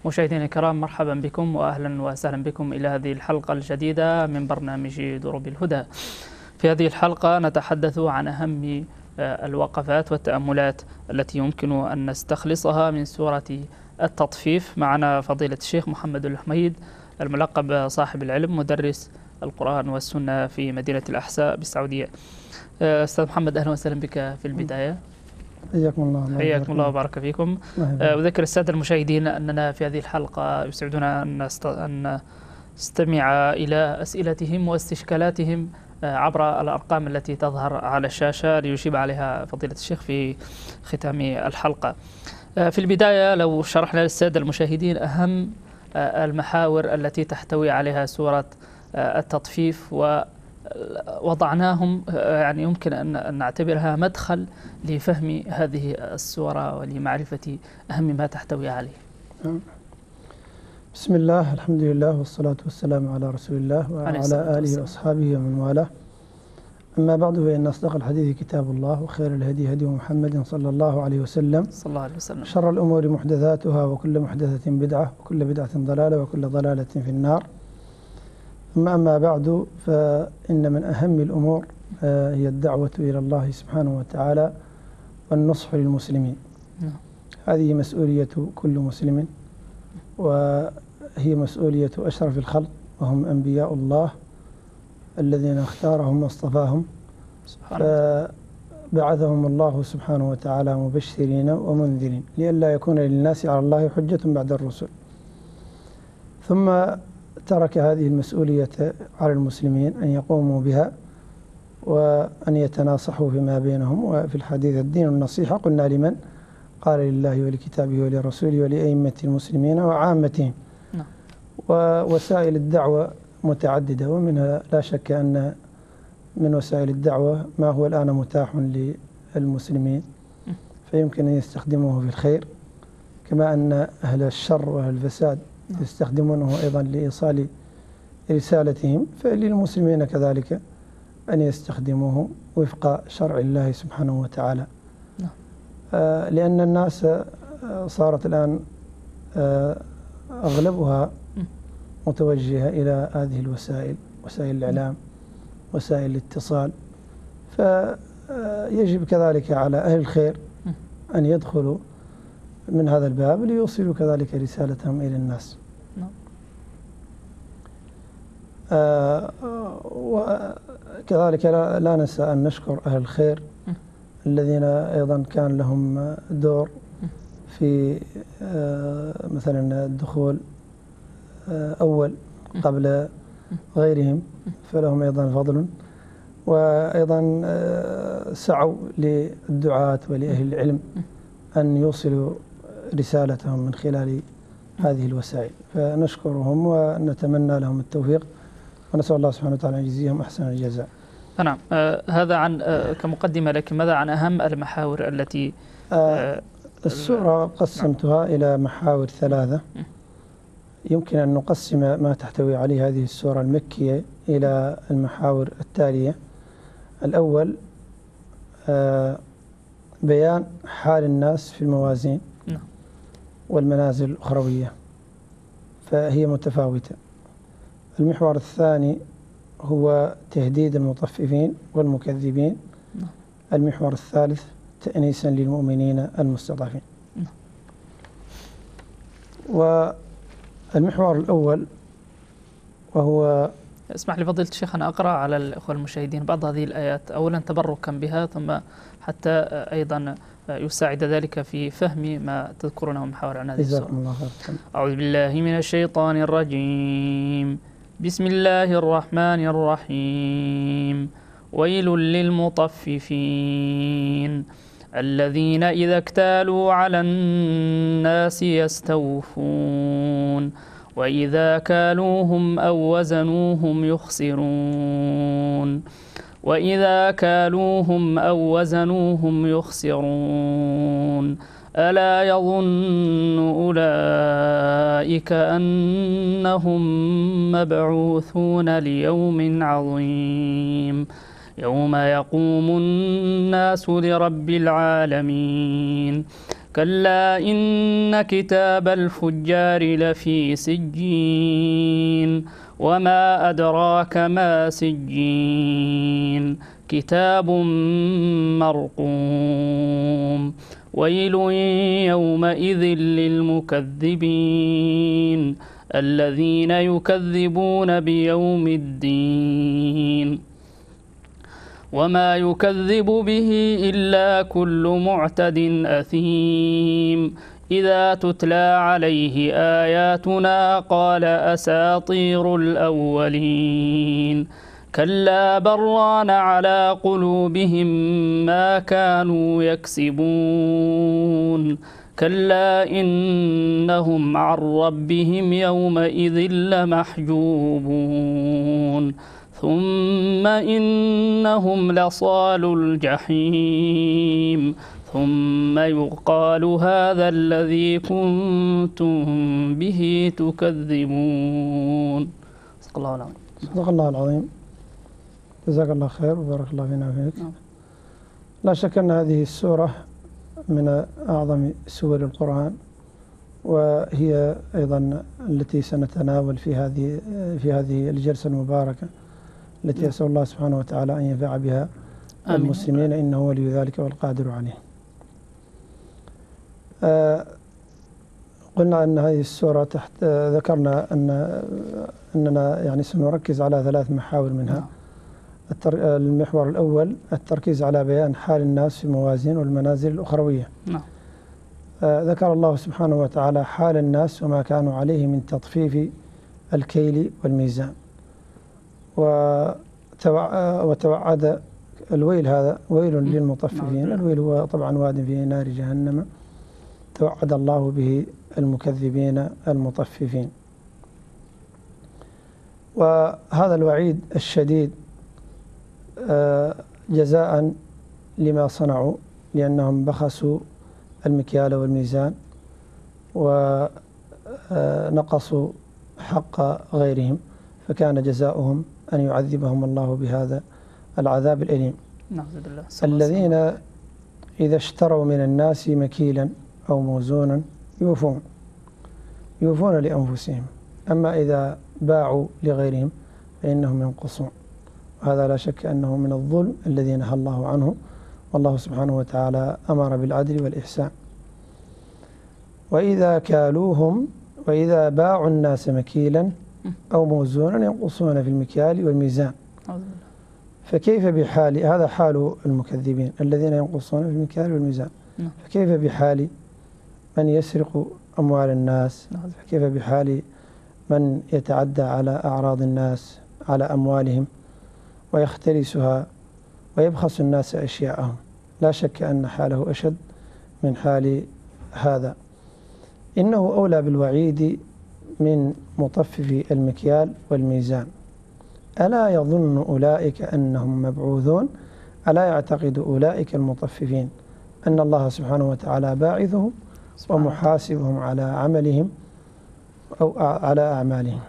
مشاهدينا الكرام، مرحبا بكم وأهلا وسهلا بكم إلى هذه الحلقة الجديدة من برنامج دروب الهدى. في هذه الحلقة نتحدث عن أهم الوقفات والتأملات التي يمكن أن نستخلصها من سورة التطفيف. معنا فضيلة الشيخ محمد الحميد الملقب صاحب العلم، مدرس القرآن والسنة في مدينة الأحساء بالسعودية. أستاذ محمد، أهلا وسهلا بك في البداية. حياكم الله. حياكم الله وبارك فيكم. أذكر السادة المشاهدين أننا في هذه الحلقة يسعدنا أن نستمع إلى أسئلتهم واستشكالاتهم عبر الأرقام التي تظهر على الشاشة ليجيب عليها فضيلة الشيخ في ختام الحلقة. في البداية لو شرحنا للسادة المشاهدين أهم المحاور التي تحتوي عليها سورة التطفيف، ووضعناهم يعني يمكن أن نعتبرها مدخل لفهم هذه السورة ولمعرفة أهم ما تحتوي عليه. بسم الله، الحمد لله والصلاة والسلام على رسول الله وعلى آله وأصحابه ومن والاه. أما بعد، فإن أصدق الحديث كتاب الله، وخير الهدي هدي محمد صلى الله عليه وسلم، شر الأمور محدثاتها، وكل محدثة بدعة، وكل بدعة ضلالة، وكل ضلالة في النار. أما بعد، فإن من أهم الأمور هي الدعوة إلى الله سبحانه وتعالى والنصح للمسلمين. هذه مسؤولية كل مسلم، وهي مسؤولية أشرف الخلق، وهم أنبياء الله الذين اختارهم واصطفاهم، فبعثهم الله سبحانه وتعالى مبشرين ومنذرين لئلا يكون للناس على الله حجة بعد الرسل. ثم ترك هذه المسؤولية على المسلمين أن يقوموا بها وأن يتناصحوا فيما بينهم. وفي الحديث الدين النصيحة، قلنا لمن؟ قال لله ولكتابه ولرسوله ولأئمة المسلمين وعامتهم. ووسائل الدعوة متعددة، ومنها لا شك أن من وسائل الدعوة ما هو الآن متاح للمسلمين، فيمكن أن يستخدموه في الخير، كما أن أهل الشر وأهل الفساد يستخدمونه أيضا لإيصال رسالتهم، فللمسلمين كذلك أن يستخدموه وفق شرع الله سبحانه وتعالى. لأن الناس صارت الآن أغلبها متوجهة إلى هذه الوسائل، وسائل الإعلام، وسائل الاتصال، فيجب كذلك على أهل الخير أن يدخلوا من هذا الباب ليوصلوا كذلك رسالتهم إلى الناس. وكذلك لا ننسى أن نشكر أهل الخير الذين أيضا كان لهم دور في مثلا الدخول أول قبل غيرهم، فلهم أيضا فضل، وأيضا سعوا للدعاة ولأهل العلم أن يوصلوا رسالتهم من خلال هذه الوسائل، فنشكرهم ونتمنى لهم التوفيق، ونسأل الله سبحانه وتعالى أن يجزيهم أحسن الجزاء. نعم. هذا عن كمقدمة، لكن ماذا عن أهم المحاور التي السورة قسمتها إلى محاور ثلاثة. يمكن أن نقسم ما تحتوي عليه هذه السورة المكية إلى المحاور التالية. الأول بيان حال الناس في الموازين والمنازل الأخروية، فهي متفاوتة. المحور الثاني هو تهديد المطففين والمكذبين. المحور الثالث تأنيسا للمؤمنين المستضعفين. والمحور الأول وهو، اسمح لي فضيلة الشيخ أن أقرأ على الأخوة المشاهدين بعض هذه الآيات، أولا تبركا بها، ثم حتى أيضا يساعد ذلك في فهم ما تذكرونه من محاور عن هذه السورة. أعوذ بالله من الشيطان الرجيم. بسم الله الرحمن الرحيم. ويل للمطففين الذين إذا اكتالوا على الناس يستوفون وإذا كالوهم أو وزنوهم يخسرون ألا يظن أولئك أنهم مبعوثون ليوم عظيم يوم يقوم الناس لرب العالمين كلا إن كتاب الفجار لفي سجين وما أدراك ما سجين كتاب مرقوم ويل يومئذ للمكذبين الذين يكذبون بيوم الدين وما يكذب به إلا كل معتد أثيم إذا تتلى عليه آياتنا قال أساطير الأولين كلا بران على قلوبهم ما كانوا يكسبون كلا إنهم عن ربهم يومئذ لمحجوبون ثم إنهم لصالوا الجحيم ثم يقال هذا الذي كنتم به تكذبون. صدق الله العظيم. صدق الله العظيم. جزاك الله خير وبارك الله فينا وفيك. لا شك أن هذه السورة من أعظم سور القرآن، وهي أيضا التي سنتناول في هذه الجلسة المباركة التي أسأل الله سبحانه وتعالى أن ينفع بها المسلمين إنه ولي ذلك والقادر عليه. قلنا أن هذه السورة ذكرنا أننا يعني سنركز على 3 محاور منها. المحور الأول التركيز على بيان حال الناس في الموازين والمنازل الأخروية. ذكر الله سبحانه وتعالى حال الناس وما كانوا عليه من تطفيف الكيل والميزان، وتوعد الويل، هذا ويل للمطففين. الويل هو طبعا واد في نار جهنم توعد الله به المكذبين المطففين. وهذا الوعيد الشديد جزاء لما صنعوا، لأنهم بخسوا المكيال والميزان ونقصوا حق غيرهم، فكان جزاؤهم أن يعذبهم الله بهذا العذاب الأليم. الذين إذا اشتروا من الناس مكيلا أو موزونا يوفون لأنفسهم، أما إذا باعوا لغيرهم فإنهم ينقصون، وهذا لا شك أنه من الظلم الذي نهى الله عنه، والله سبحانه وتعالى أمر بالعدل والإحسان. وإذا كالوهم وإذا باعوا الناس مكيلا أو موزونا ينقصون في المكيال والميزان. فكيف بحال هذا حال المكذبين الذين ينقصون في المكيال والميزان، فكيف بحال من يسرق أموال الناس، كيف بحال من يتعدى على أعراض الناس على أموالهم ويختلسها ويبخس الناس أشياءهم؟ لا شك أن حاله أشد من حال هذا. إنه أولى بالوعيد من مطفف المكيال والميزان. ألا يظن أولئك أنهم مبعوثون؟ ألا يعتقد أولئك المطففين أن الله سبحانه وتعالى باعثهم ومحاسبهم على عملهم أو على أعمالهم؟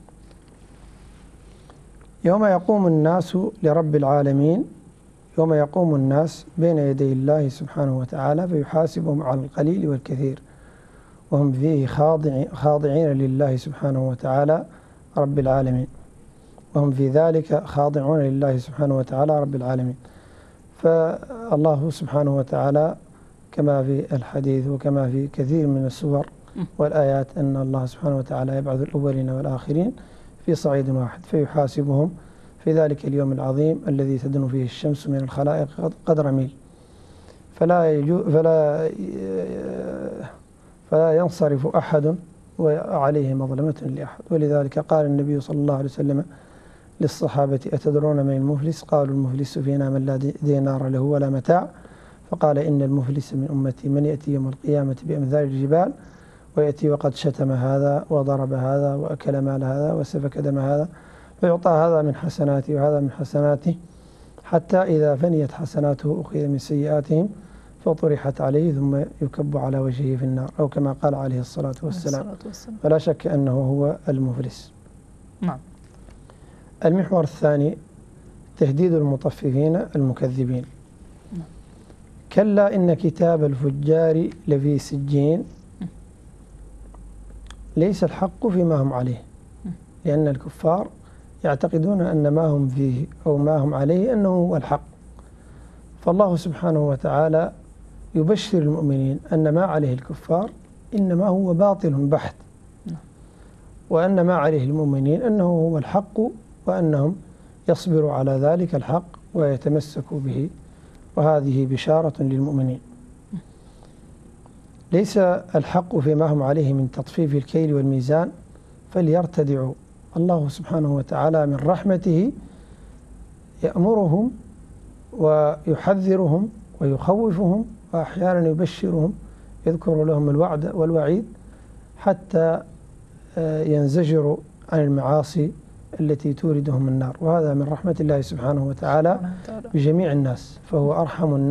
يوم يقوم الناس لرب العالمين، يوم يقوم الناس بين يدي الله سبحانه وتعالى فيحاسبهم على القليل والكثير، وهم فيه خاضعين لله سبحانه وتعالى رب العالمين، وهم في ذلك خاضعون لله سبحانه وتعالى رب العالمين. فالله سبحانه وتعالى كما في الحديث وكما في كثير من السور والآيات أن الله سبحانه وتعالى يبعث الأولين والآخرين في صعيد واحد فيحاسبهم في ذلك اليوم العظيم الذي تدنو فيه الشمس من الخلائق قدر ميل، فلا ينصرف أحد وعليه مظلمة لأحد. ولذلك قال النبي صلى الله عليه وسلم للصحابة: أتدرون من المفلس؟ قالوا: المفلس فينا من لا دينار له ولا متاع. فقال: إن المفلس من أمتي من يأتي يوم القيامة بأمثال الجبال، ويأتي وقد شتم هذا وضرب هذا وأكل مال هذا وسفك دم هذا، فيعطى هذا من حسناته وهذا من حسناته، حتى إذا فنيت حسناته أخذ من سيئاتهم فطرحت عليه ثم يكب على وجهه في النار، أو كما قال عليه الصلاة والسلام. فلا شك أنه هو المفلس. نعم. المحور الثاني تهديد المطففين المكذبين. كلا إن كتاب الفجار لفي سجين ليس الحق فيما هم عليه، لأن الكفار يعتقدون أن ما هم فيه أو ما هم عليه أنه هو الحق. فالله سبحانه وتعالى يبشر المؤمنين أن ما عليه الكفار إنما هو باطل بحت، وأن ما عليه المؤمنين أنه هو الحق، وأنهم يصبروا على ذلك الحق ويتمسكوا به، وهذه بشارة للمؤمنين. ليس الحق فيما هم عليه من تطفيف الكيل والميزان فليرتدعوا. الله سبحانه وتعالى من رحمته يأمرهم ويحذرهم ويخوفهم، وأحيانا يبشرهم، يذكر لهم الوعد والوعيد حتى ينزجروا عن المعاصي التي توردهم النار. وهذا من رحمة الله سبحانه وتعالى بجميع الناس، فهو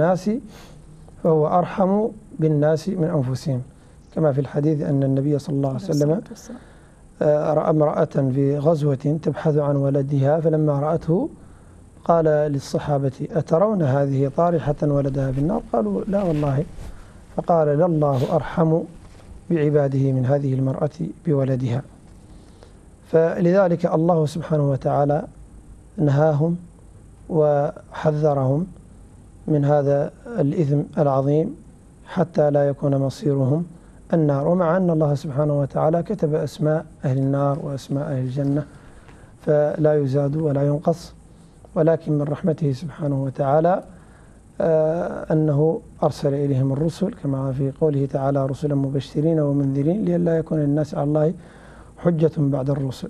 أرحم بالناس من أنفسهم، كما في الحديث أن النبي صلى الله عليه وسلم رأى امرأة في غزوة تبحث عن ولدها، فلما رأته قال للصحابة: أترون هذه طارحة ولدها في النار؟ قالوا: لا والله. فقال: لله أرحم بعباده من هذه المرأة بولدها. فلذلك الله سبحانه وتعالى نهاهم وحذرهم من هذا الإثم العظيم حتى لا يكون مصيرهم النار. ومع أن الله سبحانه وتعالى كتب أسماء أهل النار وأسماء أهل الجنة فلا يزاد ولا ينقص، ولكن من رحمته سبحانه وتعالى أنه أرسل إليهم الرسل، كما في قوله تعالى: رسلا مبشرين ومنذرين لئلا يكون للناس على الله حجة بعد الرسل.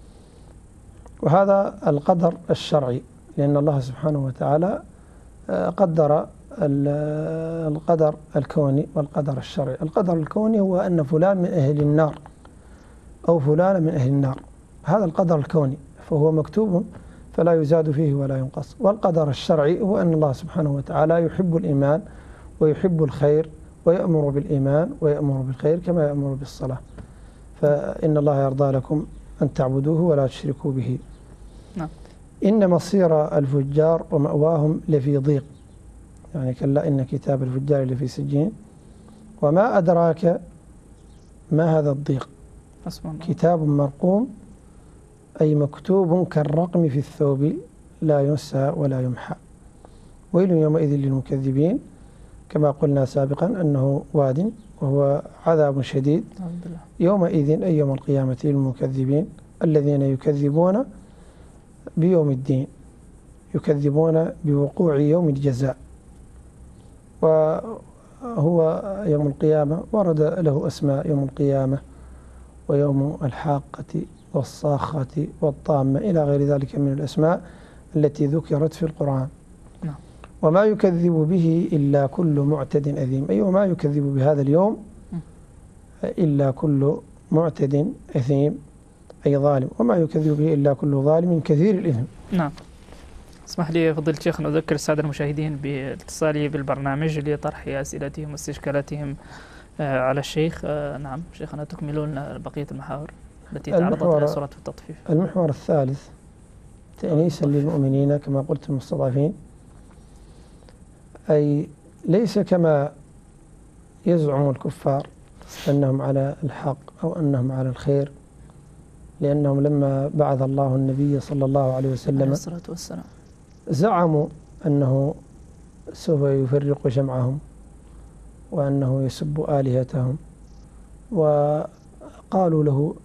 وهذا القدر الشرعي، لأن الله سبحانه وتعالى قدر القدر الكوني والقدر الشرعي. القدر الكوني هو أن فلان من أهل النار أو فلان من أهل النار، هذا القدر الكوني فهو مكتوب فلا يزاد فيه ولا ينقص. والقدر الشرعي هو أن الله سبحانه وتعالى يحب الإيمان ويحب الخير ويأمر بالإيمان ويأمر بالخير كما يأمر بالصلاة. فإن الله يرضى لكم أن تعبدوه ولا تشركوا به. نعم. إن مصير الفجار ومأواهم لفي ضيق، يعني كلا إن كتاب الفجار لفي سجين. وما أدراك ما هذا الضيق؟ كتاب مرقوم، أي مكتوب كالرقم في الثوب لا ينسى ولا يمحى. ويل يومئذ للمكذبين، كما قلنا سابقا أنه واد وهو عذاب شديد يومئذ أي يوم القيامة للمكذبين الذين يكذبون بيوم الدين، يكذبون بوقوع يوم الجزاء. وهو يوم القيامة ورد له أسماء: يوم القيامة ويوم الحاقة والصاخة والطامة إلى غير ذلك من الأسماء التي ذكرت في القرآن. وما يكذب به إلا كل معتد أثيم، أي وما يكذب بهذا اليوم إلا كل معتد أثيم أي ظالم، وما يكذب به إلا كل ظالم كثير الإثم. نعم. اسمح لي فضيلة الشيخ أن أذكر السادة المشاهدين باتصالي بالبرنامج لطرح أسئلتهم واستشكالاتهم على الشيخ. نعم شيخنا، تكملون بقية المحاور التي تعرضت لها سورة التطفيف. المحور الثالث تأنيسا للمؤمنين كما قلت المستضعفين، أي ليس كما يزعم الكفار أنهم على الحق أو أنهم على الخير، لأنهم لما بعث الله النبي صلى الله عليه وسلم زعموا أنه سوف يفرق جمعهم وأنه يسب آلهتهم، وقالوا له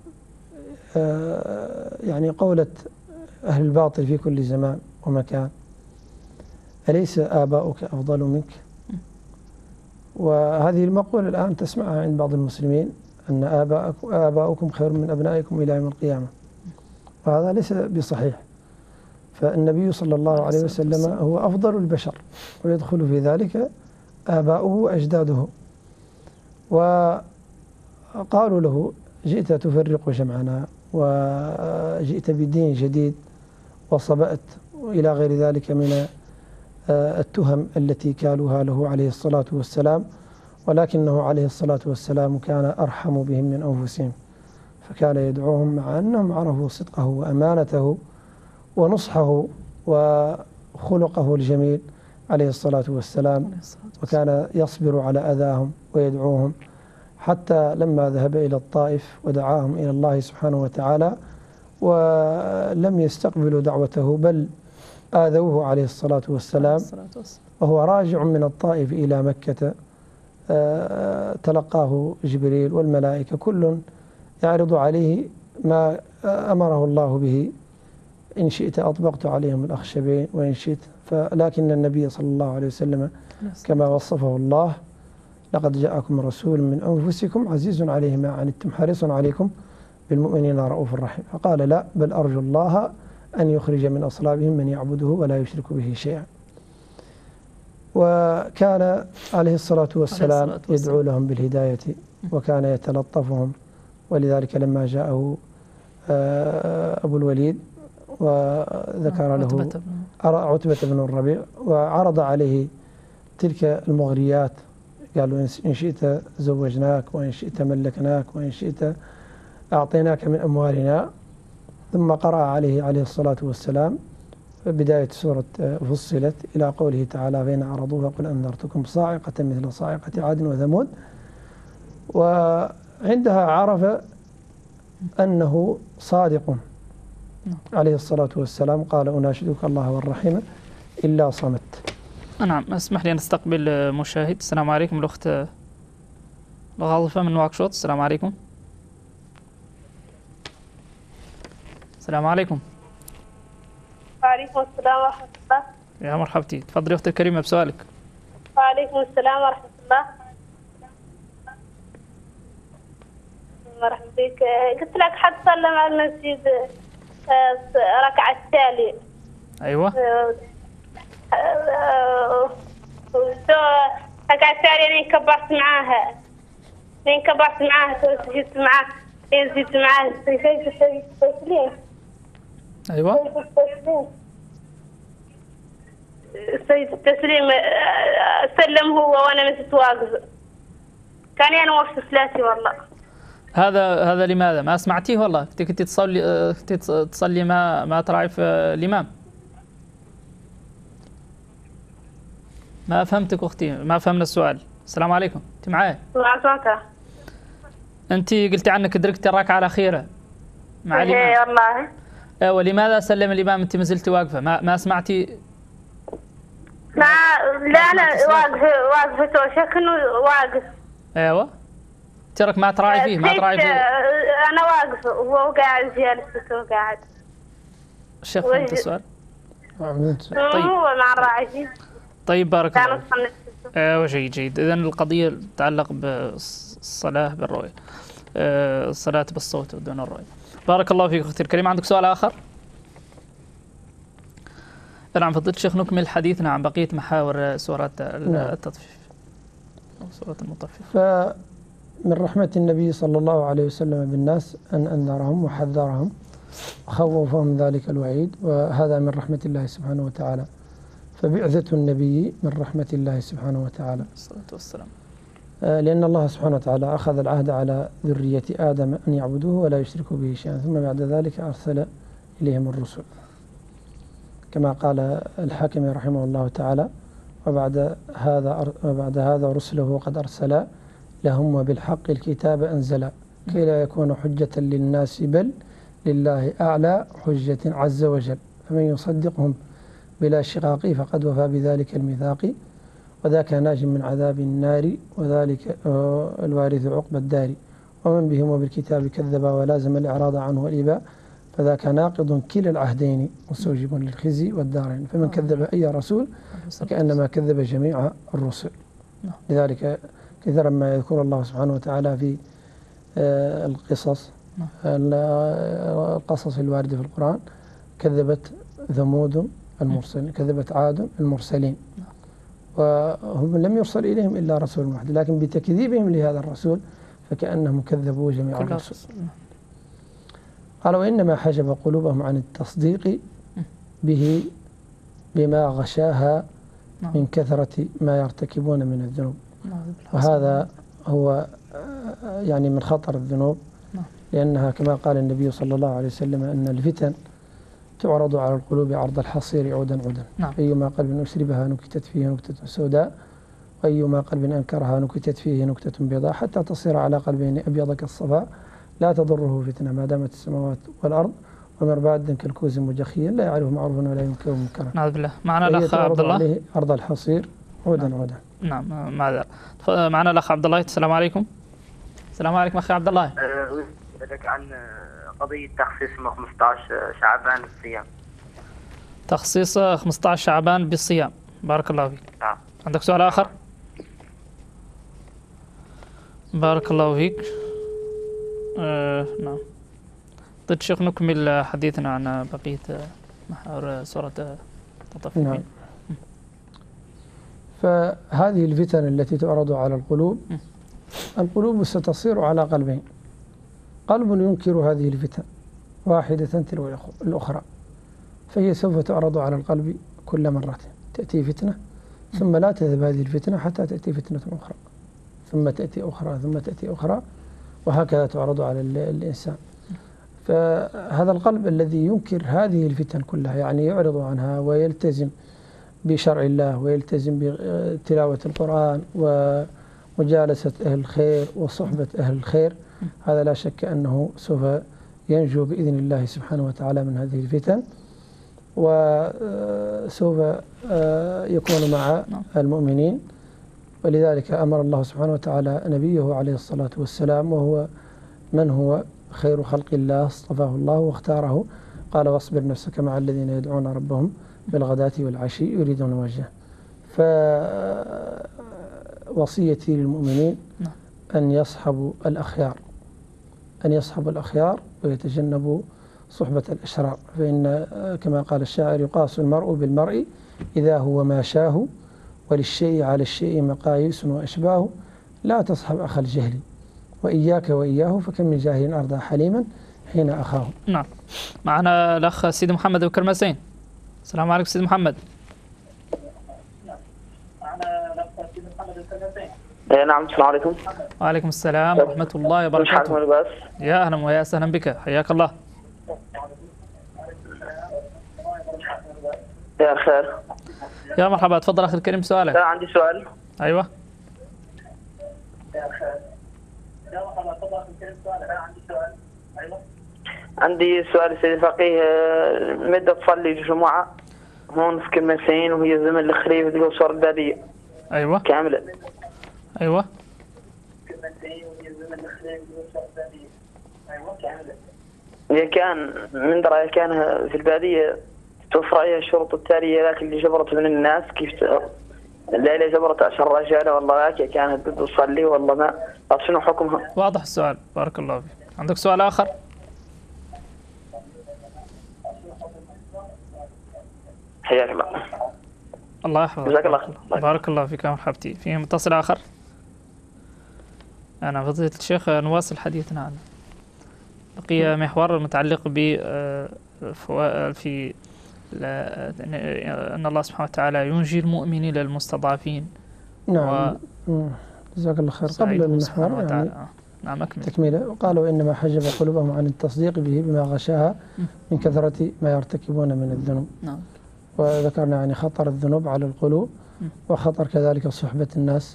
يعني قولة أهل الباطل في كل زمان ومكان: أليس آباؤك أفضل منك؟ وهذه المقولة الآن تسمعها عند بعض المسلمين، أن آباؤكم خير من أبنائكم إلى يوم القيامة، وهذا ليس بصحيح. فالنبي صلى الله عليه وسلم هو أفضل البشر، ويدخل في ذلك آباؤه وأجداده. وقالوا له: جئت تفرق جمعنا وجئت بدين جديد وصبأت إلى غير ذلك من التهم التي كالوها له عليه الصلاة والسلام، ولكنه عليه الصلاة والسلام كان أرحم بهم من أنفسهم، فكان يدعوهم مع أنهم عرفوا صدقه وأمانته ونصحه وخلقه الجميل، عليه الصلاة والسلام، وكان يصبر على أذاهم ويدعوهم، حتى لما ذهب إلى الطائف ودعاهم إلى الله سبحانه وتعالى ولم يستقبلوا دعوته، بل آذوه عليه الصلاة والسلام، وهو راجع من الطائف إلى مكة تلقاه جبريل والملائكة كل يعرض عليه ما أمره الله به، إن شئت أطبقت عليهم الأخشبين وإن شئت، لكن النبي صلى الله عليه وسلم كما وصفه الله: لقد جاءكم رسول من أنفسكم عزيز عليه ما عنتم حريص عليكم بالمؤمنين رؤوف رحيم. فقال: لا، بل أرجو الله أن يخرج من أصلابهم من يعبده ولا يشرك به شيئا. وكان عليه الصلاة والسلام يدعو لهم بالهداية، وكان يتلطفهم، ولذلك لما جاءه أبو الوليد وذكر له عتبة بن الربيع وعرض عليه تلك المغريات، قالوا: إن شئت زوجناك، وإن شئت ملكناك، وإن شئت أعطيناك من أموالنا. ثم قرأ عليه الصلاة والسلام بداية سورة فصلت إلى قوله تعالى: فإن أعرضوا فقل أنذرتكم صاعقة مثل صاعقة عاد وثمود. وعندها عرف أنه صادق عليه الصلاة والسلام، قال: أناشدك الله والرحيم إلا صمت. نعم. اسمح لي أن نستقبل مشاهد. السلام عليكم، الأخت غاضفة من نواكشوط. السلام عليكم. السلام عليكم. وعليكم السلام ورحمة الله. يا مرحبتي، تفضلي أختي الكريمة بسؤالك. وعليكم السلام ورحمة الله. مرحبا بك. قلت لك حد صلى مع المسجد ركعة التالي. أيوة. ركعة التالي أنا كبرت معاها. سجدت معاه. سجدت معاه. التسليم. أيوة. سيد التسليم سلم هو وأنا مست واقفة. كان أنا وقت صلاتي والله. هذا لماذا؟ ما سمعتيه والله؟ كنت تصلي ما تراعي في الإمام. ما فهمتك أختي، ما فهمنا السؤال. السلام عليكم، أنت معايا؟ معك. أنت قلتي عنك أدركتي الركعة الأخيرة مع الإمام. إيه والله. ولماذا سلم الإمام أنت ما زلت واقفة؟ ما سمعتي؟ لا أنا واقفة شكله واقف. أيوة. ترك ما تراعي فيه، ما تراعي فيه. أنا واقفة وهو قاعد جالس وقاعد. الشيخ فهمت السؤال؟ طيب. هو مع الراعي. طيب بارك الله. أيوة جيد. إذن القضية تتعلق بالصلاة بالرؤية، الصلاة بالصوت ودون الرؤية. بارك الله فيك أختي الكريمة. عندك سؤال آخر؟ نعم فضيلة الشيخ، نكمل حديثنا عن بقية محاور سورة التطفيف أو سورة المطفف. فمن رحمة النبي صلى الله عليه وسلم بالناس أن أنذرهم وحذرهم وخوفهم ذلك الوعيد، وهذا من رحمة الله سبحانه وتعالى. فبعثة النبي من رحمة الله سبحانه وتعالى الصلاة والسلام، لأن الله سبحانه وتعالى أخذ العهد على ذرية آدم أن يعبدوه ولا يشركوا به شيئا، ثم بعد ذلك أرسل إليهم الرسل كما قال الحاكم رحمه الله تعالى: وبعد هذا رسله قد أرسل لهم وبالحق الكتاب أنزل كي لا يكون حجة للناس بل لله أعلى حجة عز وجل، فمن يصدقهم بلا شقاق فقد وفى بذلك الميثاق، وذاك ناج من عذاب النار وذلك الوارث عقب الدار، ومن بهم وبالكتاب كذب ولازم الإعراض عنه والإباء، فذاك ناقض كلا العهدين مستوجب للخزي والدارين، فمن كذب أي رسول فكأنما كذب جميع الرسل. لذلك كثيرا ما يذكر الله سبحانه وتعالى في القصص الواردة في القرآن: كذبت ثمود المرسلين، كذبت عاد المرسلين، وهم لم يرسل إليهم إلا رسول واحد، لكن بتكذيبهم لهذا الرسول فكأنهم كذبوا جميع الرسل. قال: وإنما حجب قلوبهم عن التصديق به بما غشاها من كثرة ما يرتكبون من الذنوب. وهذا هو يعني من خطر الذنوب، لأنها كما قال النبي صلى الله عليه وسلم أن الفتن تعرض على القلوب عرض الحصير عودا عودا. نعم. أيما قلب أشربها نكتت فيه نكتة سوداء، وأيما قلب أنكرها نكتت فيه نكتة بيضاء، حتى تصير على قلبين أبيض كالصفاء لا تضره فتنة ما دامت السماوات والأرض، ومرباد كالكوز مجخيا لا يعرف معروفا ولا ينكر منكرا. نعوذ بالله. معنا الأخ عبد الله. عليه عرض الحصير عودا عودا. نعم معذرة. معنا الأخ عبد الله. السلام عليكم. السلام عليكم أخي عبد الله. أسألك عن قضية تخصيص 15 شعبان بالصيام. تخصيص 15 شعبان بالصيام. بارك الله فيك. نعم. عندك سؤال آخر؟ بارك الله فيك. نعم. طيب شيخ نكمل حديثنا عن بقية محاور سورة التطفيف. نعم. فهذه الفتن التي تعرض على القلوب ستصير على قلبين، قلب ينكر هذه الفتن واحدة تلو الأخرى، فهي سوف تعرض على القلب كل مرة تأتي فتنة ثم لا تذهب هذه الفتنة حتى تأتي فتنة أخرى ثم تأتي أخرى ثم تأتي أخرى، وهكذا تعرض على الإنسان. فهذا القلب الذي ينكر هذه الفتن كلها، يعني يعرض عنها ويلتزم بشرع الله ويلتزم بتلاوة القرآن ومجالسة أهل الخير وصحبة أهل الخير، هذا لا شك أنه سوف ينجو بإذن الله سبحانه وتعالى من هذه الفتن، وسوف يكون مع المؤمنين. ولذلك أمر الله سبحانه وتعالى نبيه عليه الصلاة والسلام، وهو من هو خير خلق الله اصطفاه الله واختاره، قال واصبر نفسك مع الذين يدعون ربهم بالغداة والعشي يريدون وجهه. فوصيتي للمؤمنين أن يصحبوا الأخيار ويتجنبوا صحبة الأشرار، فإن كما قال الشاعر يقاس المرء بالمرء إذا هو ما شاه، وللشيء على الشيء مقاييس وأشباه، لا تصحب أخ الجهل وإياك وإياه، فكم من جاهل أرضى حليما حين أخاه. نعم. معنا الأخ سيدي محمد بكرمسين. السلام عليكم سيدي محمد. نعم. السلام عليكم. وعليكم السلام ورحمة الله وبركاته. يا أهلا ويا سهلا بك، حياك الله. يا خير. يا مرحبا، تفضل أخي الكريم سؤالك. عندي سؤال. أيوة. عندي سؤال سيدي الفقيه، متى تصلي الجمعة هون في كرمسين وهي زمن الخريف تقول صور البادية؟ أيوة كاملة. أيوة. هي كان من رأيي كان في البادية توفر عليها الشروط التالية، لكن اللي جبرت من الناس كيف الليلة جبرت 10 رجال والله كانت تصلي والله ما شنو حكمها؟ واضح السؤال، بارك الله فيك. عندك سؤال آخر؟ حياك الله. الله يحفظك. جزاك الله. بارك الله فيك يا مرحبتي. في متصل آخر؟ أنا فضيلة الشيخ نواصل حديثنا عن بقي محور المتعلق ب في أن الله سبحانه وتعالى ينجي المؤمنين للمستضعفين. نعم. جزاك الله خير. قبل المحور يعني نعم أكمل. تكملة، وقالوا إنما حجب قلوبهم عن التصديق به بما غشاها من كثرة ما يرتكبون من الذنوب. نعم. وذكرنا يعني خطر الذنوب على القلوب، وخطر كذلك صحبة الناس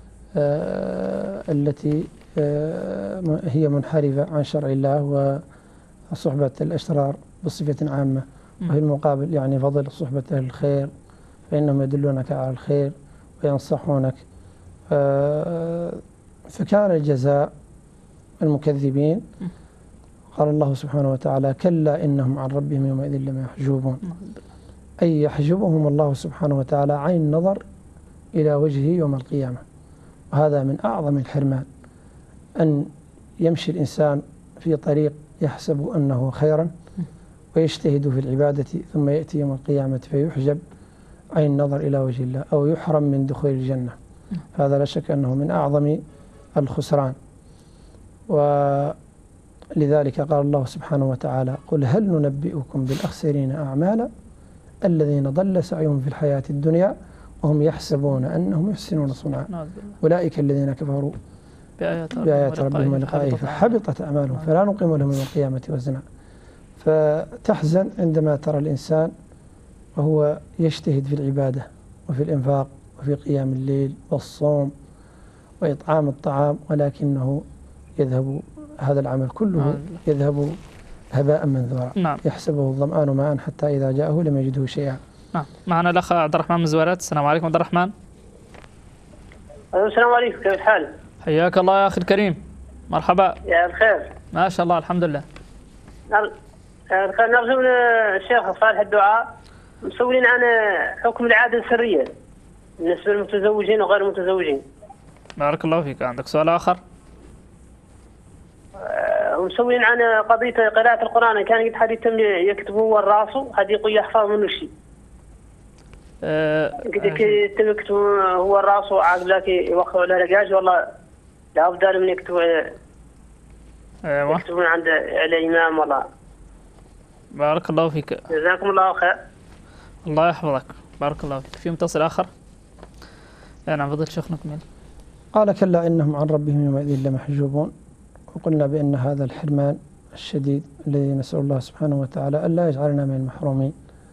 التي هي منحرفة عن شرع الله، وصحبة الأشرار بصفة عامة، وفي المقابل يعني فضل صحبة أهل الخير، فإنهم يدلونك على الخير وينصحونك. فكان الجزاء المكذبين قال الله سبحانه وتعالى كلا إنهم عن ربهم يومئذ لمحجوبون، أي يحجبهم الله سبحانه وتعالى عن النظر إلى وجهه يوم القيامة. وهذا من أعظم الحرمان، أن يمشي الإنسان في طريق يحسب أنه خيرا ويجتهد في العبادة، ثم يأتي يوم القيامة فيحجب عن النظر إلى وجه الله أو يحرم من دخول الجنة. هذا لا شك أنه من أعظم الخسران. ولذلك قال الله سبحانه وتعالى قل هل ننبئكم بالأخسرين أعمالا الذين ضل سعيهم في الحياة الدنيا وهم يحسبون أنهم يحسنون صنعا أولئك الذين كفروا بآيات ربهم ولقائه فحبطت أعمالهم فلا نقيم لهم يوم القيامة وزنا. فتحزن عندما ترى الإنسان وهو يجتهد في العبادة وفي الإنفاق وفي قيام الليل والصوم وإطعام الطعام، ولكنه يذهب هذا العمل كله يذهب هباء منثورا. نعم. يحسبه الظمآن ماء حتى إذا جاءه لم يجده شيئا. نعم. معنا الأخ عبد الرحمن من زويرات. السلام عليكم عبد الرحمن. السلام عليكم، كيف الحال؟ حياك الله يا أخي الكريم، مرحبا. يا الخير. ما شاء الله، الحمد لله. نرجو من الشيخ صالح الدعاء مسؤولين عن حكم العادة السرية بالنسبة للمتزوجين وغير المتزوجين. بارك الله فيك. عندك سؤال آخر؟ ومسؤولين عن قضية قراءة القرآن، كان قد حد يتم يكتبه هو الراسو، حد يقول يحفظ منه شيء. قد يتم يكتبه هو الراسو عاد ذاك يوقعوا له رقاج، والله لا أفضل من يكتبوا يكتبون عند الإمام. والله بارك الله فيك. جزاكم الله خير. الله يحفظك. بارك الله فيك. في متصل آخر؟ نعم فضل شيخ نكمل. قال كلا إنهم عن ربهم يومئذ لمحجوبون. وقلنا بأن هذا الحرمان الشديد الذي نسأل الله سبحانه وتعالى ألا يجعلنا من المحرومين.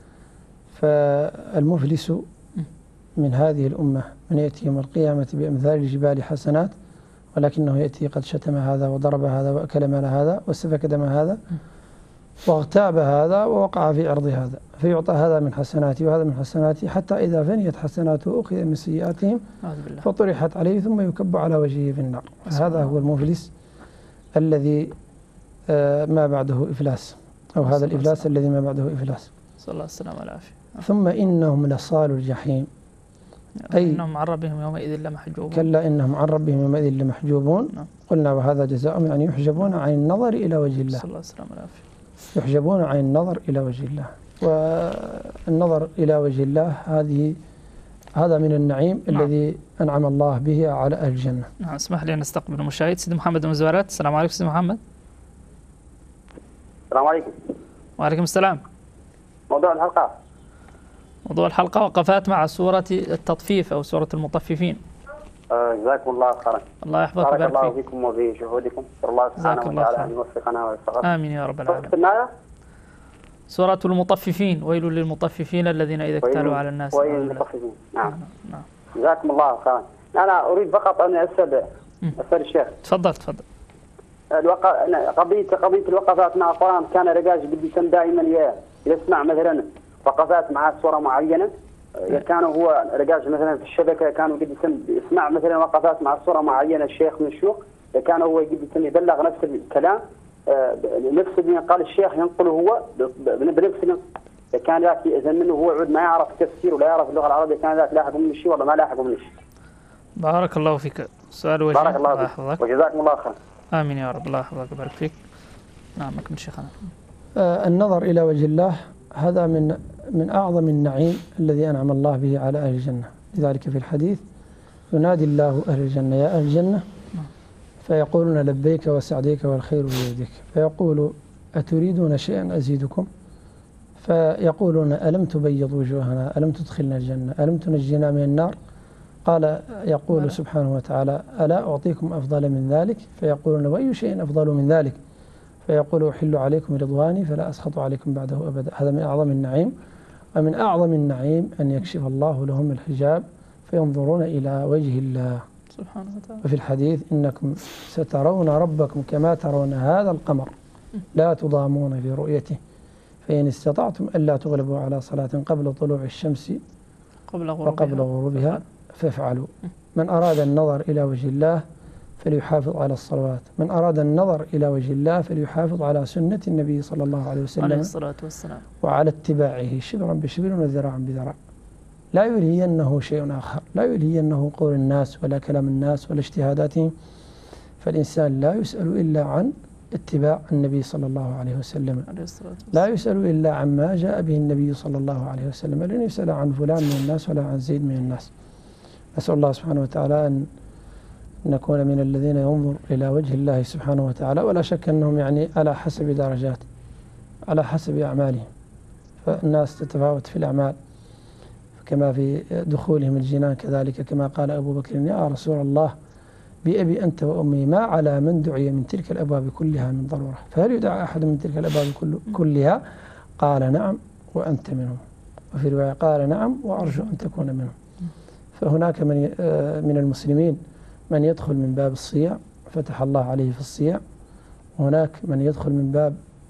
فالمفلس من هذه الأمة من يأتي يوم القيامة بأمثال الجبال حسنات، ولكنه يأتي قد شتم هذا وضرب هذا وأكل مال هذا وسفك دم هذا واغتاب هذا ووقع في عرض هذا، فيعطى هذا من حسناته وهذا من حسناته، حتى إذا فنيت حسناته أخذ من سيئاتهم فطرحت عليه ثم يكب على وجهه في النار. هذا هو المفلس الذي ما بعده إفلاس، أو هذا الإفلاس الذي ما بعده إفلاس. صلى الله السلامة والعافية. ثم إنهم لصالوا الجحيم، أي إنهم عن ربهم يومئذ لمحجوبون. كلا إنهم عن ربهم يومئذ لمحجوبون. قلنا وهذا جزاؤهم، يعني يحجبون عن النظر إلى وجه الله. صلى الله السلامة والعافية. يحجبون عن النظر إلى وجه الله، والنظر إلى وجه الله هذا من النعيم الذي أنعم الله به على أهل الجنة. نعم. اسمح لي أن نستقبل المشاهد سيد محمد من زويرات. السلام عليكم سيد محمد. السلام عليكم. وعليكم السلام. موضوع الحلقة وقفات مع سورة التطفيف أو سورة المطففين. جزاكم الله خيرا. الله يحفظك. بارك الله فيكم وفي جهودكم. الله سبحانه وتعالى أن يوفقنا ويوفقكم. آمين يا رب العالمين. سورة المطففين، ويل للمطففين الذين إذا اكتالوا على الناس. ويل للمطففين. نعم. جزاكم الله خيرا. أنا أريد فقط أن أسأل الشيخ. تفضل. قضية الوقفات مع القرآن، كان رجاج قد دائما يسمع مثلا وقفات مع سورة معينة، كانوا هو رجاج مثلا في الشبكة كانوا قد يسمع مثلا وقفات مع سورة معينة الشيخ من الشيوخ، كان هو قد يبلغ نفس الكلام نفس اللي قال الشيخ ينقله هو بنفس كان ذاك إذن منه هو عود ما يعرف تفسير ولا يعرف اللغة العربية، كان ذاك لاحق من الشيء ولا ما لاحق من الشيء. بارك الله فيك. سؤال وجيه. بارك الله فيك وجزاكم الله خير. آمين يا رب. الله يحفظك ويبارك فيك. نعم أكمل شيخنا. النظر إلى وجه الله هذا من أعظم النعيم الذي أنعم الله به على أهل الجنة. لذلك في الحديث ينادي الله أهل الجنة يا أهل الجنة، فيقولون لبيك وسعديك والخير بيدك، فيقول أتريدون شيئا أزيدكم؟ فيقولون ألم تبيض وجوهنا، ألم تدخلنا الجنة، ألم تنجينا من النار؟ قال يقول سبحانه وتعالى ألا أعطيكم أفضل من ذلك؟ فيقولون وأي شيء أفضل من ذلك؟ فيقول أحل عليكم رضواني فلا أسخط عليكم بعده أبدا. هذا من أعظم النعيم. ومن أعظم النعيم أن يكشف الله لهم الحجاب فينظرون إلى وجه الله سبحانه وتعالى. وفي الحديث إنكم سترون ربكم كما ترون هذا القمر لا تضامون في رؤيته، فإن استطعتم ألا تغلبوا على صلاة قبل طلوع الشمس وقبل غروبها فافعلوا. من أراد النظر إلى وجه الله فليحافظ على الصلوات، من أراد النظر إلى وجه الله فليحافظ على سنة النبي صلى الله عليه وسلم عليه الصلاة والسلام، وعلى اتباعه شبرا بشبر وذراعا بذراع. لا يلهينه شيء آخر، لا يلهينه قول الناس ولا كلام الناس ولا اجتهاداتهم، فالإنسان لا يسأل إلا عن اتباع النبي صلى الله عليه وسلم، لا يسأل إلا عما جاء به النبي صلى الله عليه وسلم، لن يسأل عن فلان من الناس ولا عن زيد من الناس. نسأل الله سبحانه وتعالى أن نكون من الذين ينظر إلى وجه الله سبحانه وتعالى، ولا شك أنهم يعني على حسب درجات، على حسب أعمالهم، فالناس تتفاوت في الأعمال كما في دخولهم الجنان كذلك، كما قال أبو بكر يا رسول الله بأبي أنت وأمي ما على من دعي من تلك الأبواب كلها من ضرورة، فهل يدعى أحد من تلك الأبواب كلها؟ قال نعم وأنت منهم، وفي رواية قال نعم وأرجو أن تكون منهم. فهناك من المسلمين من يدخل من باب الصيام فتح الله عليه في الصيام، وهناك من يدخل من باب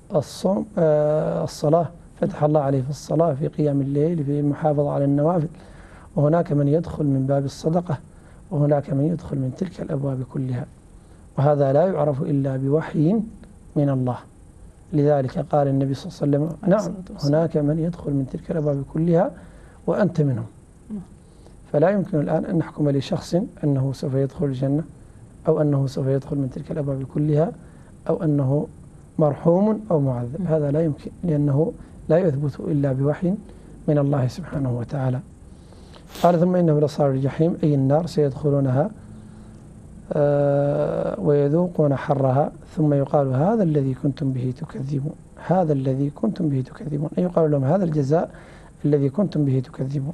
الصلاة فتح الله عليه في الصلاة في قيام الليل في المحافظة على النوافل، وهناك من يدخل من باب الصدقة، وهناك من يدخل من تلك الأبواب كلها، وهذا لا يعرف إلا بوحي من الله. لذلك قال النبي صلى الله عليه وسلم نعم هناك من يدخل من تلك الأبواب كلها وأنت منهم. فلا يمكن الآن أن نحكم لشخص أنه سوف يدخل الجنة أو أنه سوف يدخل من تلك الأبواب كلها أو أنه مرحوم أو معذب، هذا لا يمكن، لأنه لا يثبت إلا بوحي من الله سبحانه وتعالى. قال ثم إنهم لصالوا الجحيم أي النار سيدخلونها ويذوقون حرها، ثم يقال هذا الذي كنتم به تكذبون، هذا الذي كنتم به تكذبون، أي يقال لهم هذا الجزاء الذي كنتم به تكذبون.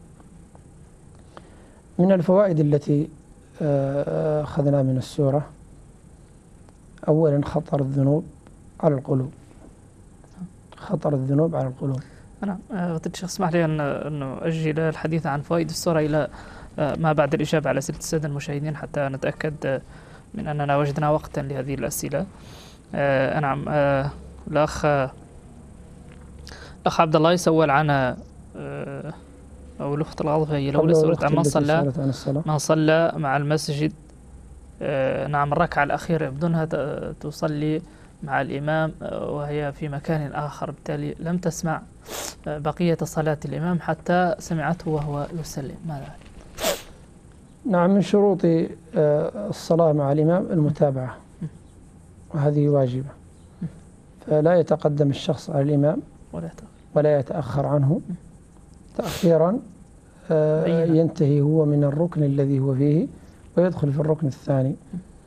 من الفوائد التي أخذنا من السورة: أولا خطر الذنوب على القلوب، خطر الذنوب على القلوب. نعم. الشيخ اسمح لي أن أجل الحديث عن فوائد السورة إلى ما بعد الإجابة على أسئلة السادة المشاهدين حتى نتأكد من أننا وجدنا وقتا لهذه الأسئلة. نعم. الأخ عبد الله يسأل عن أو الأخت الغاضبة هي الأولى سألت عن من صلى مع المسجد نعم الركعة الأخيرة بدونها تصلي مع الإمام وهي في مكان آخر، بالتالي لم تسمع بقية صلاة الإمام حتى سمعته وهو يسلم، ماذا؟ نعم، من شروط الصلاة مع الإمام المتابعة، وهذه واجبة، فلا يتقدم الشخص على الإمام ولا يتأخر عنه تأخيرا ينتهي هو من الركن الذي هو فيه ويدخل في الركن الثاني.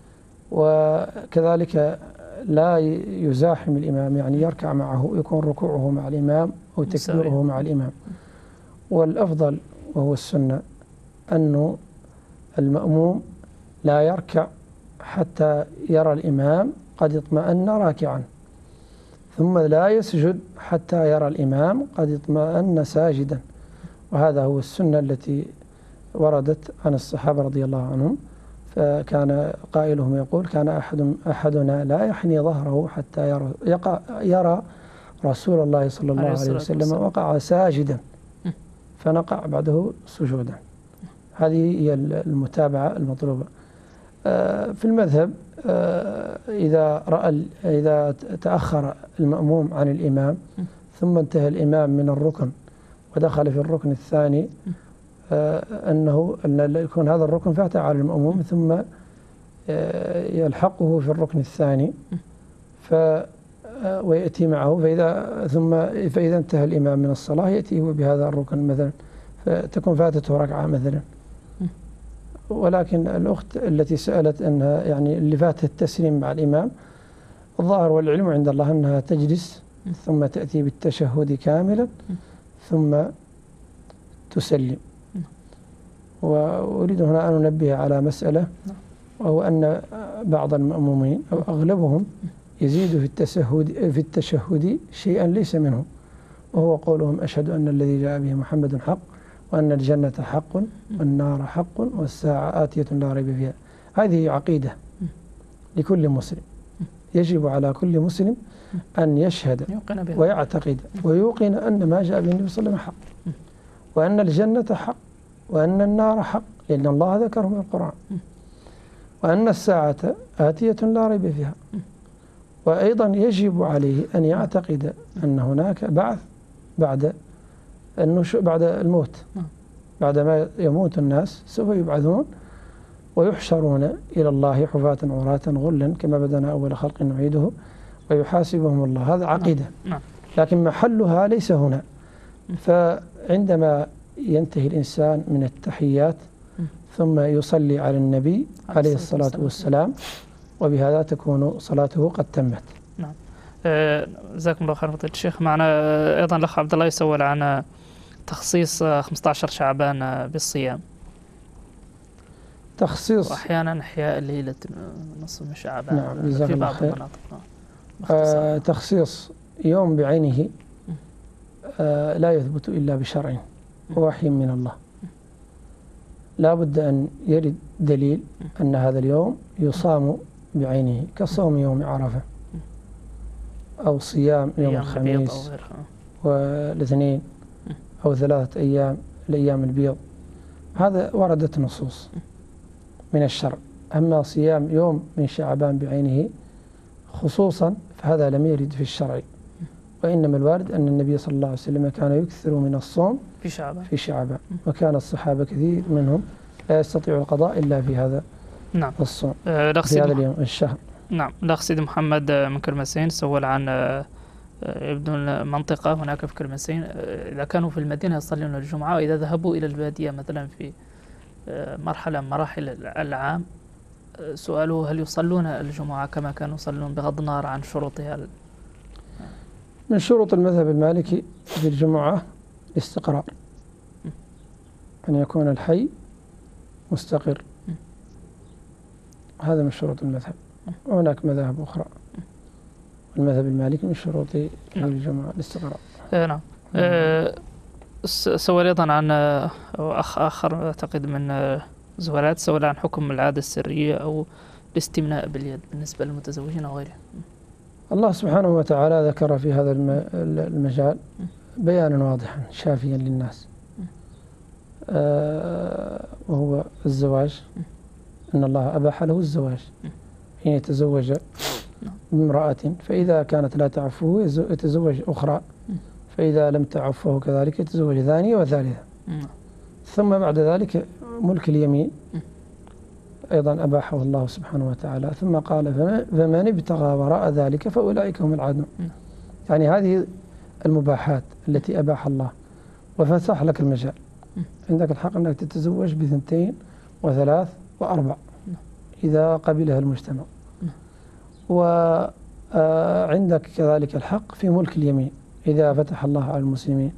وكذلك لا يزاحم الإمام، يعني يركع معه، يكون ركوعه مع الإمام أو تكبيره مع الإمام. والأفضل وهو السنة أنه المأموم لا يركع حتى يرى الإمام قد اطمأن راكعا، ثم لا يسجد حتى يرى الإمام قد اطمأن ساجدا، وهذا هو السنة التي وردت عن الصحابة رضي الله عنهم. فكان قائلهم يقول: كان أحدنا لا يحني ظهره حتى يرى رسول الله صلى الله عليه وسلم وقع ساجدا فنقع بعده سجودا. هذه هي المتابعة المطلوبة. في المذهب إذا تأخر المأموم عن الإمام ثم انتهى الإمام من الركن ودخل في الركن الثاني، أن يكون هذا الركن فاتح على المأموم ثم يلحقه في الركن الثاني ويأتي معه، فإذا انتهى الإمام من الصلاة يأتي هو بهذا الركن مثلا، فتكون فاتته ركعة مثلا. ولكن الأخت التي سألت أنها يعني اللي فاتت التسليم مع الإمام، الظاهر والعلم عند الله أنها تجلس ثم تأتي بالتشهد كاملا ثم تسلم. وأريد هنا أن أنبه على مسألة، وهو أن بعض المأمومين أو أغلبهم يزيد في التشهد شيئا ليس منه، وهو قولهم: أشهد أن الذي جاء به محمد حق، وأن الجنة حق، والنار حق، والساعة آتية لا ريب فيها. هذه عقيدة لكل مسلم، يجب على كل مسلم أن يشهد ويعتقد ويوقن أن ما جاء به النبي صلى الله عليه وسلم حق، وأن الجنة حق، وأن النار حق، لأن الله ذكره في القرآن، وأن الساعة آتية لا ريب فيها. وأيضا يجب عليه أن يعتقد أن هناك بعث بعد الموت، بعدما يموت الناس سوف يبعثون ويحشرون إلى الله حفاة عراة غرلا كما بدأنا أول خلق نعيده ويحاسبهم الله. هذا عقيدة، لكن محلها ليس هنا. فعندما ينتهي الإنسان من التحيات ثم يصلي على النبي عليه الصلاة والسلام، وبهذا تكون صلاته قد تمت. نعم. جزاكم الله خير فضيلة الشيخ. معنا أيضا الأخ عبد الله يسأل عن تخصيص 15 شعبان بالصيام. تخصيص وأحيانا إحياء ليلة نصف من شعبان. نعم، في بعض خير. المناطق. تخصيص يوم بعينه لا يثبت إلا بشرع ووحي من الله. لا بد أن يرد دليل أن هذا اليوم يصام بعينه، كصوم يوم عرفة أو صيام يوم الخميس والاثنين أو 3 أيام الأيام البيض. هذا وردت نصوص من الشرع. أما صيام يوم من شعبان بعينه خصوصا فهذا لم يرد في الشرع، وإنما الوارد أن النبي صلى الله عليه وسلم كان يكثر من الصوم في شعبان، وكان الصحابة كثير منهم لا يستطيع القضاء إلا في هذا الصوم في هذا اليوم الشهر. نعم. الأخ سيدي محمد من كرمسين سؤال عن يبدو المنطقة هناك في كرمسين إذا كانوا في المدينة يصلون الجمعة، وإذا ذهبوا إلى البادية مثلا في مرحلة من مراحل العام، سؤاله هل يصلون الجمعة كما كانوا يصلون بغض النظر عن شروطها؟ من شروط المذهب المالكي في الجمعة الاستقرار، أن يكون الحي مستقر، هذا من شروط المذهب. وهناك مذاهب أخرى، المذهب المالكي من شروط الجمعة الاستقرار. نعم. سؤال أيضا عن أخ آخر أعتقد من زوالات، سؤال عن حكم العادة السرية أو الاستمناء باليد بالنسبة للمتزوجين وغيرهم. الله سبحانه وتعالى ذكر في هذا المجال بيانا واضحا شافيا للناس، وهو الزواج، أن الله أباح له الزواج حين يتزوج بامرأة، فإذا كانت لا تعفه يتزوج أخرى، فإذا لم تعفه كذلك يتزوج ثانية وثالثة. ثم بعد ذلك ملك اليمين أيضا أباحه الله سبحانه وتعالى، ثم قال فمن ابتغى وراء ذلك فأولئك هم العادون. يعني هذه المباحات التي أباح الله وفتح لك المجال، عندك الحق أنك تتزوج ب2 و3 و4 إذا قبلها المجتمع، وعندك كذلك الحق في ملك اليمين إذا فتح الله على المسلمين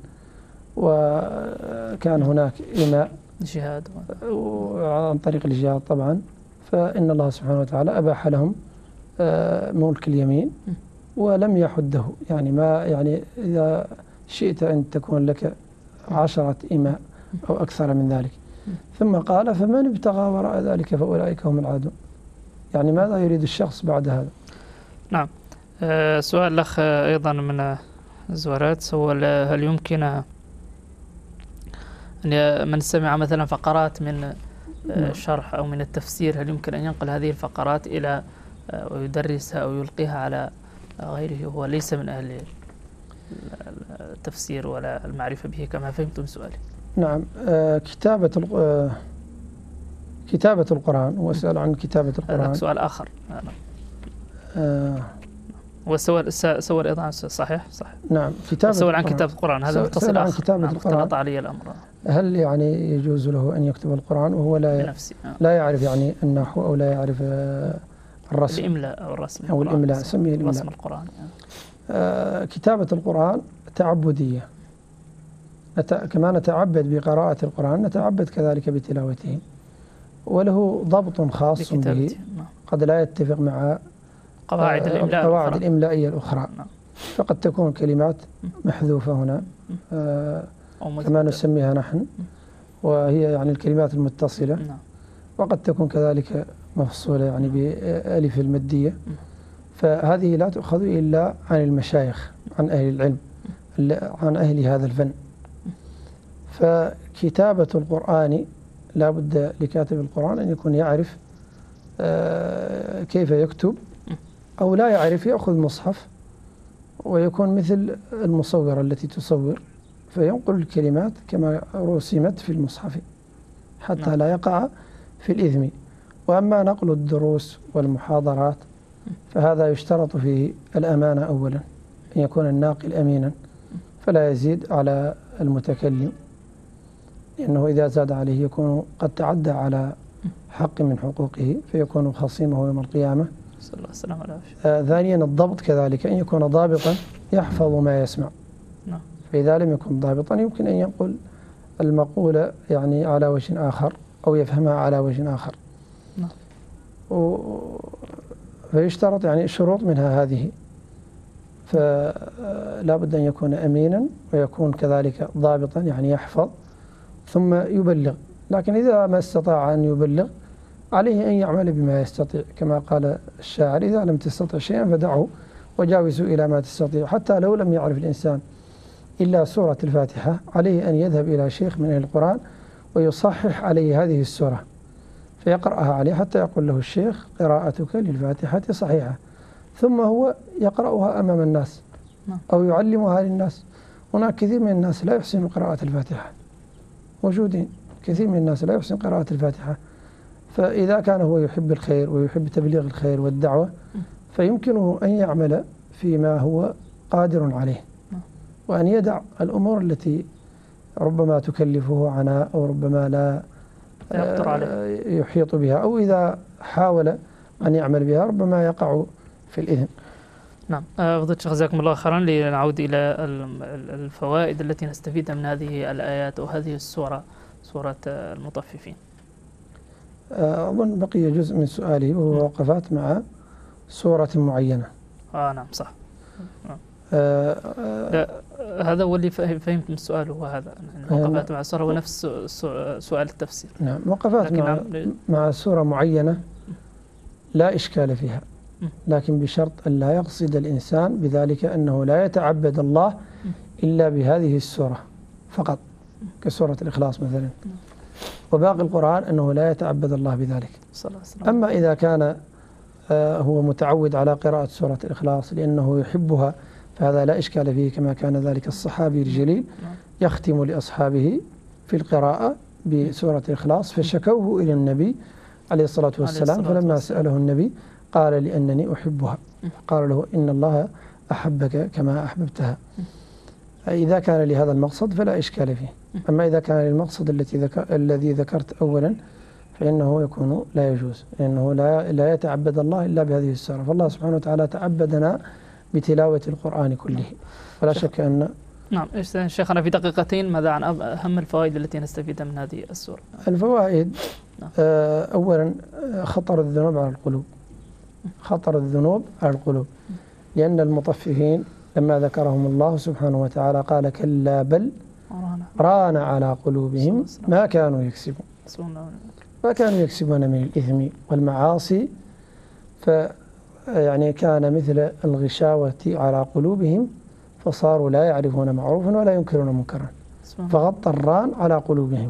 وكان هناك إماء جهاد عن طريق الجهاد طبعا، فإن الله سبحانه وتعالى أباح لهم ملك اليمين ولم يحده. يعني ما يعني إذا شئت أن تكون لك 10 إماء أو أكثر من ذلك. ثم قال فمن ابتغى وراء ذلك فأولئك هم العادون. يعني ماذا يريد الشخص بعد هذا؟ نعم. سؤال الأخ أيضا من الزوارات، سؤال هل يمكن أن من سمع مثلا فقرات من الشرح أو من التفسير، هل يمكن أن ينقل هذه الفقرات إلى ويدرسها أو يلقيها على غيره هو ليس من أهل التفسير ولا المعرفة به كما فهمتم سؤالي؟ نعم. كتابة القرآن، وسأل عن كتابة القرآن. هذا سؤال آخر. وسؤال أيضا صحيح. نعم. سؤال عن كتابة القرآن، هذا متصل عن كتابة القرآن. اختلط علي الأمر. هل يعني يجوز له أن يكتب القرآن وهو لا يعرف يعني النحو أو لا يعرف الرسم؟ الإملاء أو الرسم أو الإملاء، سميه الإملاء. رسم القرآن. كتابة القرآن تعبدية، كما نتعبد بقراءة القرآن نتعبد كذلك بتلاوته، وله ضبط خاص به قد لا يتفق مع قواعد الإملائية الأخرى. فقد تكون كلمات محذوفة هنا كما نسميها نحن، وهي يعني الكلمات المتصلة، وقد تكون كذلك مفصولة يعني بألف المدية. فهذه لا تؤخذ إلا عن المشايخ، عن أهل العلم، عن أهل هذا الفن. فكتابة القرآن لا بد لكاتب القرآن أن يكون يعرف كيف يكتب، أو لا يعرف يأخذ مصحف ويكون مثل المصورة التي تصور فينقل الكلمات كما رسمت في المصحف حتى لا يقع في الإثم. وأما نقل الدروس والمحاضرات فهذا يشترط فيه الأمانة أولا، أن يكون الناقل أمينا فلا يزيد على المتكلم، لأنه إذا زاد عليه يكون قد تعدى على حق من حقوقه فيكون خصيمه يوم القيامة. صلى الله عليه وسلم. ثانيا الضبط كذلك، أن يكون ضابطا يحفظ ما يسمع. فإذا لم يكن ضابطا يمكن أن ينقل المقولة يعني على وجه آخر أو يفهمها على وجه آخر. فيشترط يعني شروط منها هذه، فلا بد أن يكون أمينا ويكون كذلك ضابطا يعني يحفظ ثم يبلغ. لكن إذا ما استطاع أن يبلغ عليه أن يعمل بما يستطيع، كما قال الشاعر: إذا لم تستطع شيئا فدعه وجاوزوا إلى ما تستطيع. حتى لو لم يعرف الإنسان إلا سورة الفاتحة عليه أن يذهب إلى شيخ من أهل القرآن ويصحح عليه هذه السورة فيقرأها عليه حتى يقول له الشيخ: قراءتك للفاتحة صحيحة، ثم هو يقرأها أمام الناس أو يعلمها للناس. هناك كثير من الناس لا يحسن قراءة الفاتحة، موجودين كثير من الناس لا يحسن قراءة الفاتحة، فإذا كان هو يحب الخير ويحب تبليغ الخير والدعوة فيمكنه أن يعمل فيما هو قادر عليه، وأن يدع الأمور التي ربما تكلفه عناء أو ربما لا يحيط بها، أو إذا حاول أن يعمل بها ربما يقع في الإثم. نعم، فضيلة الشيخ جزاكم الله خيرا. لنعود إلى الفوائد التي نستفيدها من هذه الآيات وهذه السورة، سورة المطففين. أظن بقي جزء من سؤالي وهو وقفات مع سورة معينة. نعم صح. هذا هو اللي فهمت من السؤال، هو هذا وقفات مع السورة ونفس سؤال التفسير. نعم، وقفات مع سورة معينة لا إشكال فيها، لكن بشرط أن لا يقصد الإنسان بذلك أنه لا يتعبد الله إلا بهذه السورة فقط، كسورة الإخلاص مثلا، وباقي القرآن أنه لا يتعبد الله بذلك. أما إذا كان هو متعود على قراءة سورة الإخلاص لأنه يحبها فهذا لا إشكال فيه، كما كان ذلك الصحابي الجليل يختم لأصحابه في القراءة بسورة الإخلاص، فشكوه إلى النبي عليه الصلاة والسلام، فلما سأله النبي قال: لأنني أحبها. قال له: إن الله أحبك كما أحببتها. إذا كان لهذا المقصد فلا إشكال فيه. أما إذا كان للمقصد الذي ذكرت أولا فإنه يكون لا يجوز، لأنه لا يتعبد الله إلا بهذه السورة. فالله سبحانه وتعالى تعبدنا بتلاوة القرآن كله، فلا شك أن. نعم شيخنا، في دقيقتين ماذا عن أهم الفوائد التي نستفيدها من هذه السورة؟ الفوائد أولا خطر الذنوب على القلوب، خطر الذنوب على القلوب، لأن المطففين لما ذكرهم الله سبحانه وتعالى قال: كلا بل ران على قلوبهم ما كانوا يكسبون. ما كانوا يكسبون من الإثم والمعاصي، يعني كان مثل الغشاوة على قلوبهم فصاروا لا يعرفون معروفا ولا ينكرون منكرا، فغطى الران على قلوبهم.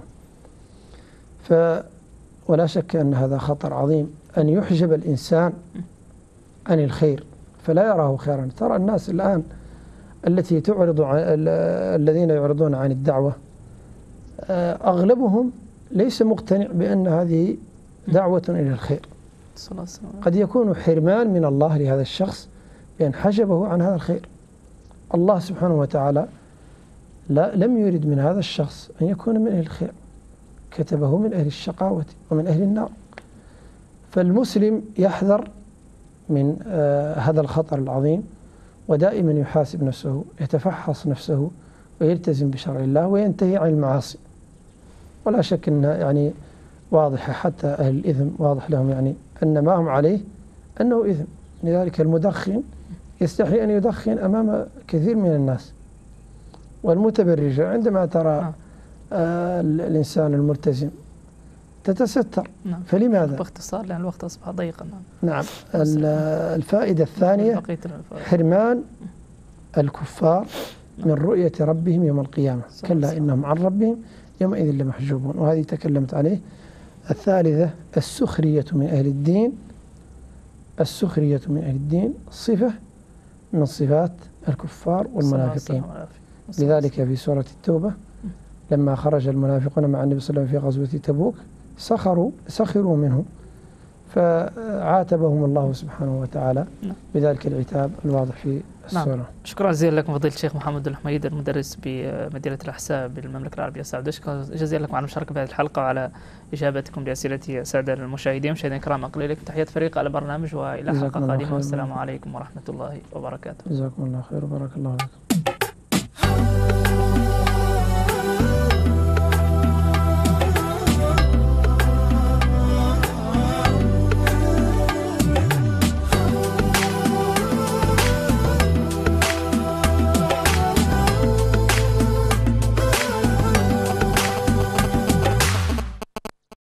ولا شك أن هذا خطر عظيم، أن يحجب الإنسان عن الخير فلا يراه خيرا. ترى الناس الآن التي تعرض الذين يعرضون عن الدعوة أغلبهم ليس مقتنع بأن هذه دعوة إلى الخير. قد يكون حرمان من الله لهذا الشخص بأن حجبه عن هذا الخير. الله سبحانه وتعالى لم يرد من هذا الشخص أن يكون من أهل الخير، كتبه من أهل الشقاوة ومن أهل النار. فالمسلم يحذر من هذا الخطر العظيم، ودائما يحاسب نفسه، يتفحص نفسه ويلتزم بشرع الله وينتهي عن المعاصي. ولا شك أن يعني واضحة، حتى أهل الإثم واضح لهم يعني أن ما هم عليه أنه إثم. لذلك المدخن يستحي أن يدخن أمام كثير من الناس، والمتبرجة عندما ترى الإنسان الملتزم تتستر. فلماذا؟ باختصار لأن الوقت أصبح ضيقا. نعم. الفائدة الثانية حرمان الكفار من رؤية ربهم يوم القيامة، كلا إنهم عن ربهم يومئذ لمحجوبون، وهذه تكلمت عليه. الثالثة السخرية من أهل الدين، السخرية من أهل الدين صفة من صفات الكفار والمنافقين. لذلك في سورة التوبة لما خرج المنافقون مع النبي صلى الله عليه وسلم في غزوة تبوك سخروا منه، فعاتبهم الله سبحانه وتعالى بذلك العتاب الواضح في السورة. شكرا جزيلا لكم فضيلة الشيخ محمد الحميد، المدرس بمدينة الأحساء بالمملكة العربية السعودية. شكرا جزيلا لكم على المشاركة في هذه الحلقة وعلى إجابتكم لأسئلة السادة المشاهدين. مشاهدينا الكرام، أقول لكم تحيات فريق البرنامج وإلى حلقة قادمة، والسلام عليكم ورحمة الله وبركاته. جزاكم الله خير وبارك الله فيكم.